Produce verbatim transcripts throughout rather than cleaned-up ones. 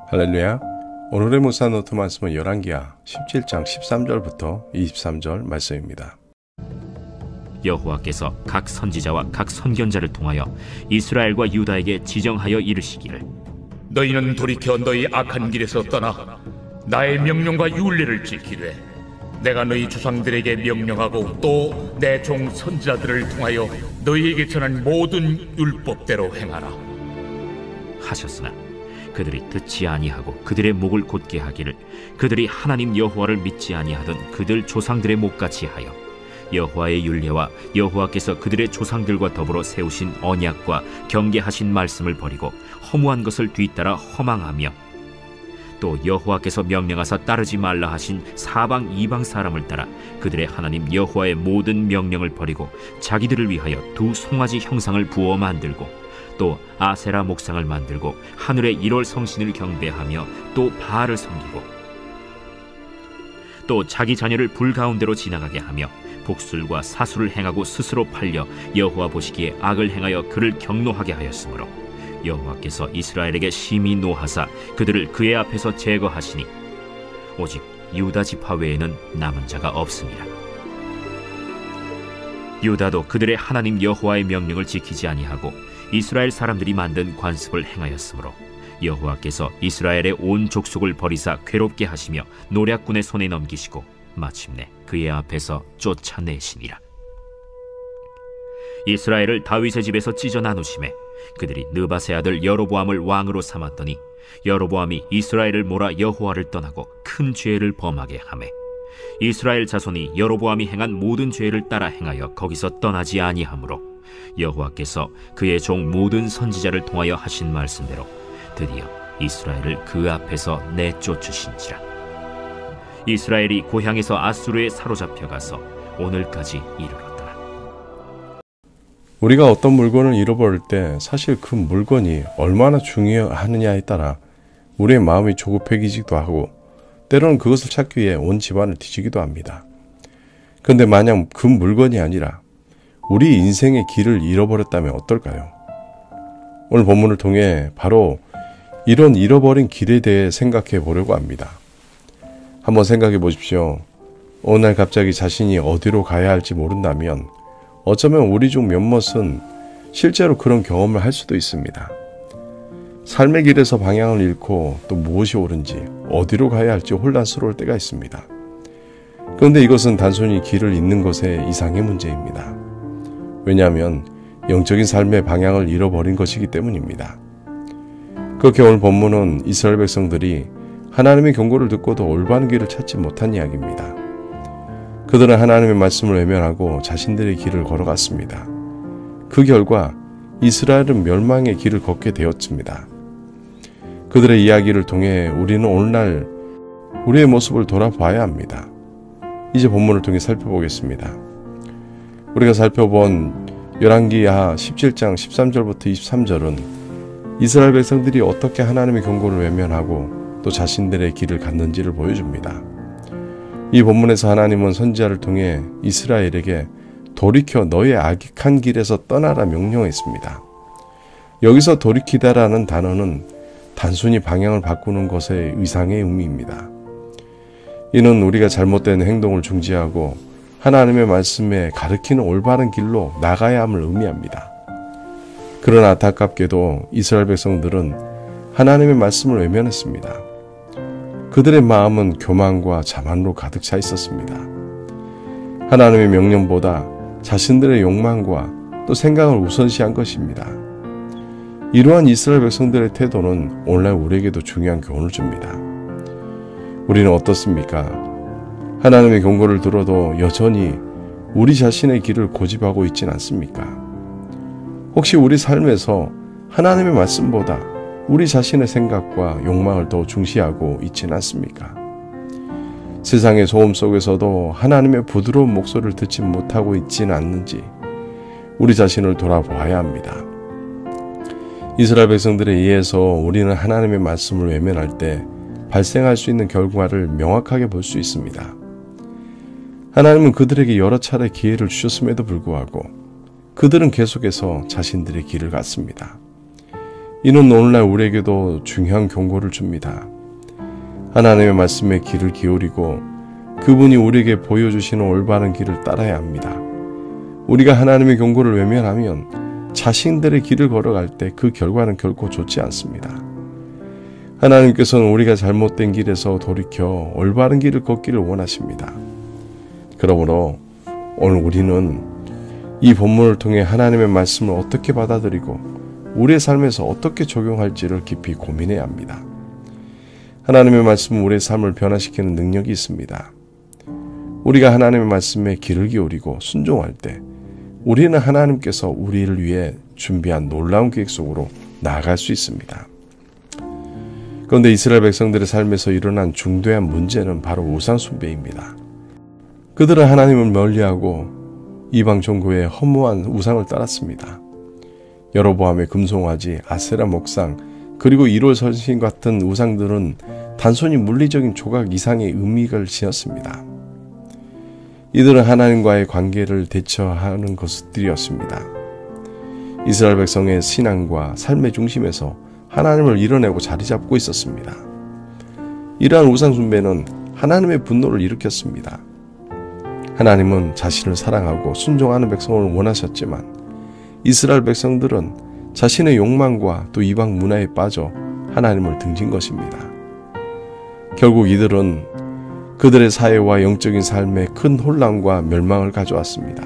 할렐루야. 오늘의 목사 노트 말씀은 열왕기하 십칠 장 십삼 절부터 이십삼 절 말씀입니다. 여호와께서 각 선지자와 각 선견자를 통하여 이스라엘과 유다에게 지정하여 이르시기를, 너희는 돌이켜 너희 악한 길에서 떠나 나의 명령과 율례를 지키되 내가 너희 조상들에게 명령하고 또 내 종 선지자들을 통하여 너희에게 전한 모든 율법대로 행하라 하셨으나 그들이 듣지 아니하고 그들의 목을 곧게 하기를 그들이 하나님 여호와를 믿지 아니하던 그들 조상들의 목같이 하여 여호와의 율례와 여호와께서 그들의 조상들과 더불어 세우신 언약과 경계하신 말씀을 버리고 허무한 것을 뒤따라 허망하며 또 여호와께서 명령하사 따르지 말라 하신 사방 이방 사람을 따라 그들의 하나님 여호와의 모든 명령을 버리고 자기들을 위하여 두 송아지 형상을 부어 만들고 또 아세라 목상을 만들고 하늘의 일월 성신을 경배하며 또 바알을 섬기고 또 자기 자녀를 불 가운데로 지나가게 하며 복술과 사술을 행하고 스스로 팔려 여호와 보시기에 악을 행하여 그를 경노하게 하였으므로 여호와께서 이스라엘에게 심히 노하사 그들을 그의 앞에서 제거하시니 오직 유다 지파 외에는 남은 자가 없습니다. 유다도 그들의 하나님 여호와의 명령을 지키지 아니하고 이스라엘 사람들이 만든 관습을 행하였으므로 여호와께서 이스라엘의 온 족속을 버리사 괴롭게 하시며 노략군의 손에 넘기시고 마침내 그의 앞에서 쫓아내시니라. 이스라엘을 다윗의 집에서 찢어 나누심에 그들이 느바세 아들 여로보암을 왕으로 삼았더니 여로보암이 이스라엘을 몰아 여호와를 떠나고 큰 죄를 범하게 하매 이스라엘 자손이 여로보암이 행한 모든 죄를 따라 행하여 거기서 떠나지 아니하므로 여호와께서 그의 종 모든 선지자를 통하여 하신 말씀대로 드디어 이스라엘을 그 앞에서 내쫓으신지라. 이스라엘이 고향에서 아수르에 사로잡혀 가서 오늘까지 이르렀더라. 우리가 어떤 물건을 잃어버릴 때 사실 그 물건이 얼마나 중요하느냐에 따라 우리의 마음이 조급해지기도 하고 때로는 그것을 찾기 위해 온 집안을 뒤지기도 합니다. 그런데 만약 그 물건이 아니라 우리 인생의 길을 잃어버렸다면 어떨까요? 오늘 본문을 통해 바로 이런 잃어버린 길에 대해 생각해 보려고 합니다. 한번 생각해 보십시오. 어느 날 갑자기 자신이 어디로 가야 할지 모른다면 어쩌면 우리 중 몇몇은 실제로 그런 경험을 할 수도 있습니다. 삶의 길에서 방향을 잃고 또 무엇이 옳은지 어디로 가야 할지 혼란스러울 때가 있습니다. 그런데 이것은 단순히 길을 잃는 것의 이상의 문제입니다. 왜냐하면 영적인 삶의 방향을 잃어버린 것이기 때문입니다. 그렇게 오늘 본문은 이스라엘 백성들이 하나님의 경고를 듣고도 올바른 길을 찾지 못한 이야기입니다. 그들은 하나님의 말씀을 외면하고 자신들의 길을 걸어갔습니다. 그 결과 이스라엘은 멸망의 길을 걷게 되었습니다. 그들의 이야기를 통해 우리는 오늘날 우리의 모습을 돌아봐야 합니다. 이제 본문을 통해 살펴보겠습니다. 우리가 살펴본 열왕기하 십칠 장 십삼 절부터 이십삼 절은 이스라엘 백성들이 어떻게 하나님의 경고를 외면하고 또 자신들의 길을 갔는지를 보여줍니다. 이 본문에서 하나님은 선지자를 통해 이스라엘에게 돌이켜 너의 악한 길에서 떠나라 명령했습니다. 여기서 돌이키다라는 단어는 단순히 방향을 바꾸는 것의 의상의 의미입니다. 이는 우리가 잘못된 행동을 중지하고 하나님의 말씀에 가르치는 올바른 길로 나가야 함을 의미합니다. 그러나 안타깝게도 이스라엘 백성들은 하나님의 말씀을 외면했습니다. 그들의 마음은 교만과 자만으로 가득 차 있었습니다. 하나님의 명령보다 자신들의 욕망과 또 생각을 우선시한 것입니다. 이러한 이스라엘 백성들의 태도는 오늘날 우리에게도 중요한 교훈을 줍니다. 우리는 어떻습니까? 하나님의 경고를 들어도 여전히 우리 자신의 길을 고집하고 있진 않습니까? 혹시 우리 삶에서 하나님의 말씀보다 우리 자신의 생각과 욕망을 더 중시하고 있지는 않습니까? 세상의 소음 속에서도 하나님의 부드러운 목소리를 듣지 못하고 있지는 않는지 우리 자신을 돌아보아야 합니다. 이스라엘 백성들에 의해서 우리는 하나님의 말씀을 외면할 때 발생할 수 있는 결과를 명확하게 볼 수 있습니다. 하나님은 그들에게 여러 차례 기회를 주셨음에도 불구하고 그들은 계속해서 자신들의 길을 갔습니다. 이는 오늘날 우리에게도 중요한 경고를 줍니다. 하나님의 말씀에 귀를 기울이고 그분이 우리에게 보여주시는 올바른 길을 따라야 합니다. 우리가 하나님의 경고를 외면하면 자신들의 길을 걸어갈 때 그 결과는 결코 좋지 않습니다. 하나님께서는 우리가 잘못된 길에서 돌이켜 올바른 길을 걷기를 원하십니다. 그러므로 오늘 우리는 이 본문을 통해 하나님의 말씀을 어떻게 받아들이고 우리의 삶에서 어떻게 적용할지를 깊이 고민해야 합니다. 하나님의 말씀은 우리의 삶을 변화시키는 능력이 있습니다. 우리가 하나님의 말씀에 귀를 기울이고 순종할 때 우리는 하나님께서 우리를 위해 준비한 놀라운 계획 속으로 나아갈 수 있습니다. 그런데 이스라엘 백성들의 삶에서 일어난 중대한 문제는 바로 우상 숭배입니다. 그들은 하나님을 멀리하고 이방 종교의 허무한 우상을 따랐습니다. 여로보암의 금송아지, 아세라 목상, 그리고 일월 선신 같은 우상들은 단순히 물리적인 조각 이상의 의미를 지녔습니다. 이들은 하나님과의 관계를 대처하는 것들이었습니다. 이스라엘 백성의 신앙과 삶의 중심에서 하나님을 이뤄내고 자리 잡고 있었습니다. 이러한 우상 숭배는 하나님의 분노를 일으켰습니다. 하나님은 자신을 사랑하고 순종하는 백성을 원하셨지만 이스라엘 백성들은 자신의 욕망과 또 이방 문화에 빠져 하나님을 등진 것입니다. 결국 이들은 그들의 사회와 영적인 삶에 큰 혼란과 멸망을 가져왔습니다.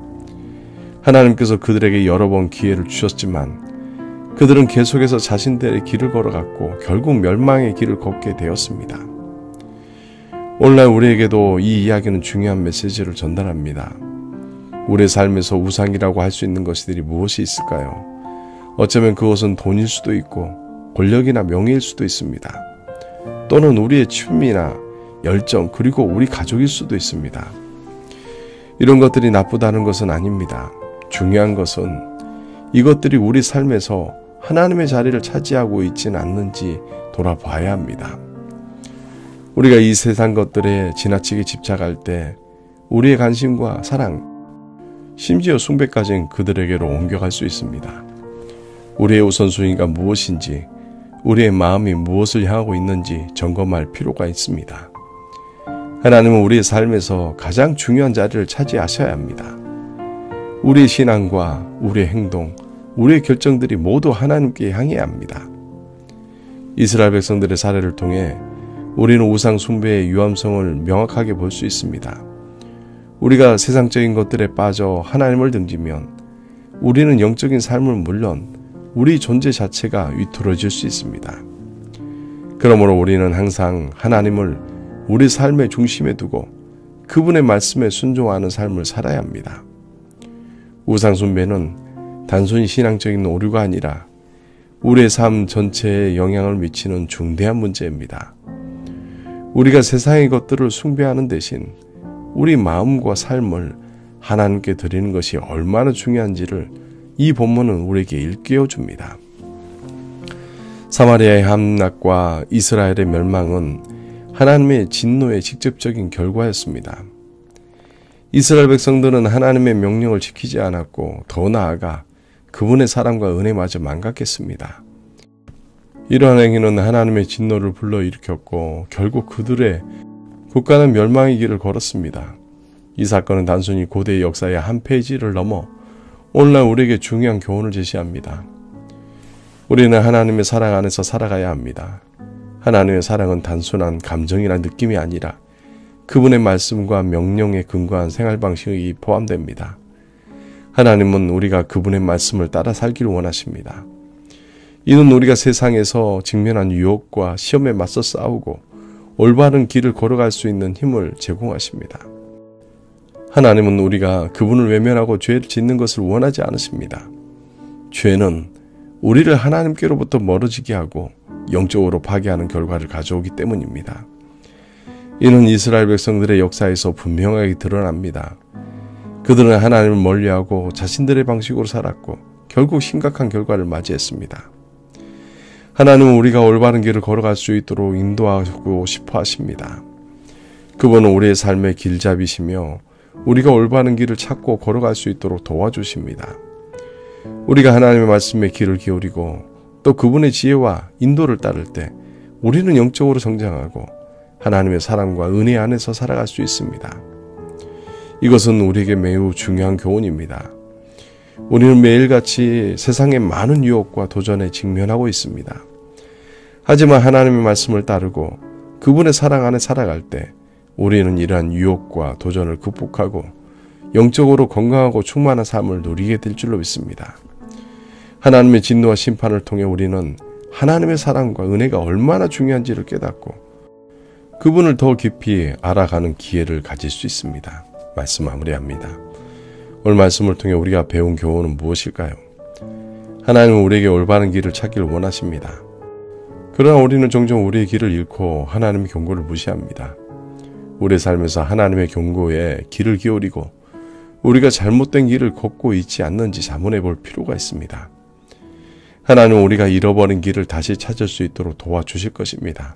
하나님께서 그들에게 여러 번 기회를 주셨지만 그들은 계속해서 자신들의 길을 걸어갔고 결국 멸망의 길을 걷게 되었습니다. 오늘날 우리에게도 이 이야기는 중요한 메시지를 전달합니다. 우리의 삶에서 우상이라고 할 수 있는 것들이 무엇이 있을까요? 어쩌면 그것은 돈일 수도 있고 권력이나 명예일 수도 있습니다. 또는 우리의 취미나 열정 그리고 우리 가족일 수도 있습니다. 이런 것들이 나쁘다는 것은 아닙니다. 중요한 것은 이것들이 우리 삶에서 하나님의 자리를 차지하고 있지는 않는지 돌아봐야 합니다. 우리가 이 세상 것들에 지나치게 집착할 때 우리의 관심과 사랑, 심지어 숭배까지는 그들에게로 옮겨갈 수 있습니다. 우리의 우선순위가 무엇인지, 우리의 마음이 무엇을 향하고 있는지 점검할 필요가 있습니다. 하나님은 우리의 삶에서 가장 중요한 자리를 차지하셔야 합니다. 우리의 신앙과 우리의 행동, 우리의 결정들이 모두 하나님께 향해야 합니다. 이스라엘 백성들의 사례를 통해 우리는 우상 숭배의 위험성을 명확하게 볼 수 있습니다. 우리가 세상적인 것들에 빠져 하나님을 등지면 우리는 영적인 삶을 물론 우리 존재 자체가 위태로워질 수 있습니다. 그러므로 우리는 항상 하나님을 우리 삶의 중심에 두고 그분의 말씀에 순종하는 삶을 살아야 합니다. 우상 숭배는 단순히 신앙적인 오류가 아니라 우리의 삶 전체에 영향을 미치는 중대한 문제입니다. 우리가 세상의 것들을 숭배하는 대신 우리 마음과 삶을 하나님께 드리는 것이 얼마나 중요한지를 이 본문은 우리에게 일깨워 줍니다. 사마리아의 함락과 이스라엘의 멸망은 하나님의 진노의 직접적인 결과였습니다. 이스라엘 백성들은 하나님의 명령을 지키지 않았고 더 나아가 그분의 사랑과 은혜마저 망각했습니다. 이러한 행위는 하나님의 진노를 불러일으켰고 결국 그들의 국가는 멸망의 길을 걸었습니다. 이 사건은 단순히 고대의 역사의 한 페이지를 넘어 오늘날 우리에게 중요한 교훈을 제시합니다. 우리는 하나님의 사랑 안에서 살아가야 합니다. 하나님의 사랑은 단순한 감정이나 느낌이 아니라 그분의 말씀과 명령에 근거한 생활 방식이 포함됩니다. 하나님은 우리가 그분의 말씀을 따라 살기를 원하십니다. 이는 우리가 세상에서 직면한 유혹과 시험에 맞서 싸우고 올바른 길을 걸어갈 수 있는 힘을 제공하십니다. 하나님은 우리가 그분을 외면하고 죄를 짓는 것을 원하지 않으십니다. 죄는 우리를 하나님께로부터 멀어지게 하고 영적으로 파괴하는 결과를 가져오기 때문입니다. 이는 이스라엘 백성들의 역사에서 분명하게 드러납니다. 그들은 하나님을 멀리하고 자신들의 방식으로 살았고 결국 심각한 결과를 맞이했습니다. 하나님은 우리가 올바른 길을 걸어갈 수 있도록 인도하고 싶어 하십니다. 그분은 우리의 삶의 길잡이시며 우리가 올바른 길을 찾고 걸어갈 수 있도록 도와주십니다. 우리가 하나님의 말씀에 귀를 기울이고 또 그분의 지혜와 인도를 따를 때 우리는 영적으로 성장하고 하나님의 사랑과 은혜 안에서 살아갈 수 있습니다. 이것은 우리에게 매우 중요한 교훈입니다. 우리는 매일같이 세상의 많은 유혹과 도전에 직면하고 있습니다. 하지만 하나님의 말씀을 따르고 그분의 사랑 안에 살아갈 때 우리는 이러한 유혹과 도전을 극복하고 영적으로 건강하고 충만한 삶을 누리게 될 줄로 믿습니다. 하나님의 진노와 심판을 통해 우리는 하나님의 사랑과 은혜가 얼마나 중요한지를 깨닫고 그분을 더 깊이 알아가는 기회를 가질 수 있습니다. 말씀 마무리합니다. 오늘 말씀을 통해 우리가 배운 교훈은 무엇일까요? 하나님은 우리에게 올바른 길을 찾기를 원하십니다. 그러나 우리는 종종 우리의 길을 잃고 하나님의 경고를 무시합니다. 우리의 삶에서 하나님의 경고에 귀를 기울이고 우리가 잘못된 길을 걷고 있지 않는지 자문해 볼 필요가 있습니다. 하나님은 우리가 잃어버린 길을 다시 찾을 수 있도록 도와주실 것입니다.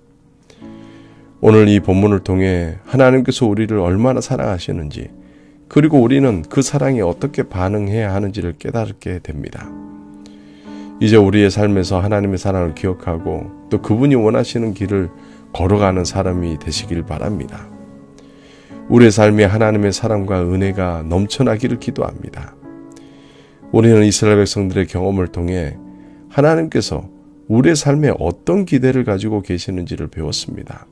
오늘 이 본문을 통해 하나님께서 우리를 얼마나 사랑하시는지 그리고 우리는 그 사랑에 어떻게 반응해야 하는지를 깨닫게 됩니다. 이제 우리의 삶에서 하나님의 사랑을 기억하고 또 그분이 원하시는 길을 걸어가는 사람이 되시길 바랍니다. 우리의 삶에 하나님의 사랑과 은혜가 넘쳐나기를 기도합니다. 우리는 이스라엘 백성들의 경험을 통해 하나님께서 우리의 삶에 어떤 기대를 가지고 계시는지를 배웠습니다.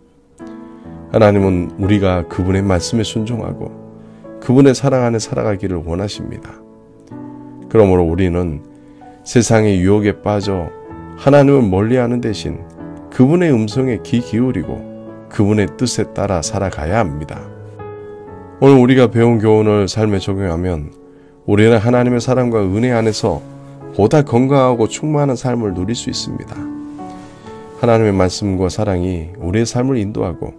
하나님은 우리가 그분의 말씀에 순종하고 그분의 사랑 안에 살아가기를 원하십니다. 그러므로 우리는 세상의 유혹에 빠져 하나님을 멀리하는 대신 그분의 음성에 귀 기울이고 그분의 뜻에 따라 살아가야 합니다. 오늘 우리가 배운 교훈을 삶에 적용하면 우리는 하나님의 사랑과 은혜 안에서 보다 건강하고 충만한 삶을 누릴 수 있습니다. 하나님의 말씀과 사랑이 우리의 삶을 인도하고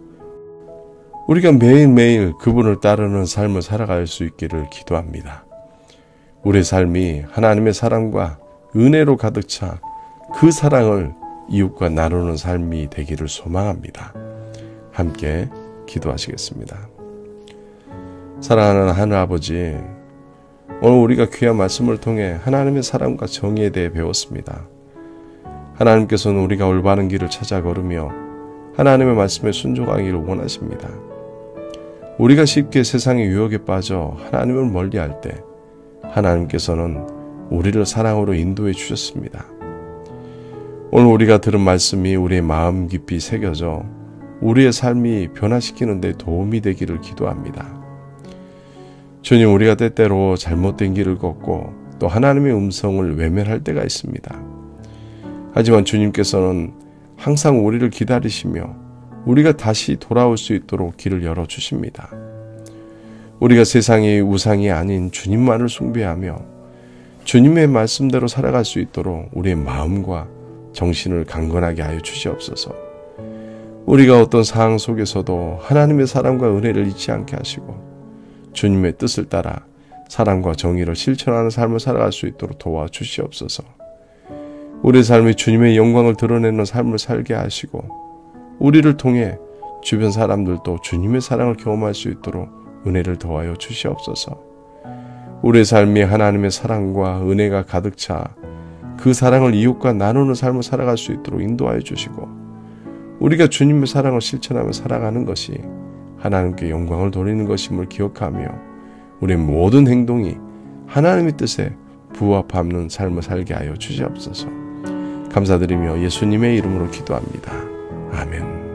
우리가 매일매일 그분을 따르는 삶을 살아갈 수 있기를 기도합니다. 우리의 삶이 하나님의 사랑과 은혜로 가득 차 그 사랑을 이웃과 나누는 삶이 되기를 소망합니다. 함께 기도하시겠습니다. 사랑하는 하늘아버지, 오늘 우리가 귀한 말씀을 통해 하나님의 사랑과 정의에 대해 배웠습니다. 하나님께서는 우리가 올바른 길을 찾아 걸으며 하나님의 말씀에 순종하기를 원하십니다. 우리가 쉽게 세상의 유혹에 빠져 하나님을 멀리할 때 하나님께서는 우리를 사랑으로 인도해 주셨습니다. 오늘 우리가 들은 말씀이 우리의 마음 깊이 새겨져 우리의 삶이 변화시키는 데 도움이 되기를 기도합니다. 주님, 우리가 때때로 잘못된 길을 걷고 또 하나님의 음성을 외면할 때가 있습니다. 하지만 주님께서는 항상 우리를 기다리시며 우리가 다시 돌아올 수 있도록 길을 열어주십니다. 우리가 세상의 우상이 아닌 주님만을 숭배하며 주님의 말씀대로 살아갈 수 있도록 우리의 마음과 정신을 강건하게 하여 주시옵소서. 우리가 어떤 상황 속에서도 하나님의 사랑과 은혜를 잊지 않게 하시고 주님의 뜻을 따라 사랑과 정의를 실천하는 삶을 살아갈 수 있도록 도와주시옵소서. 우리의 삶이 주님의 영광을 드러내는 삶을 살게 하시고 우리를 통해 주변 사람들도 주님의 사랑을 경험할 수 있도록 은혜를 더하여 주시옵소서. 우리의 삶이 하나님의 사랑과 은혜가 가득 차 그 사랑을 이웃과 나누는 삶을 살아갈 수 있도록 인도하여 주시고 우리가 주님의 사랑을 실천하며 살아가는 것이 하나님께 영광을 돌리는 것임을 기억하며 우리의 모든 행동이 하나님의 뜻에 부합하는 삶을 살게 하여 주시옵소서. 감사드리며 예수님의 이름으로 기도합니다. 아멘.